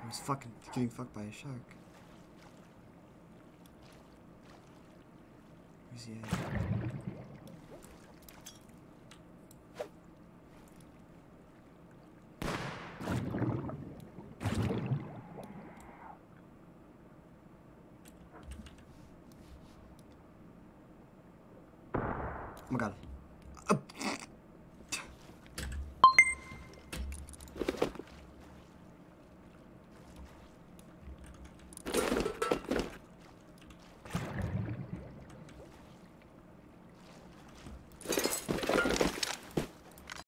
I was fucking getting fucked by a shark. Where's he at? Oh my god.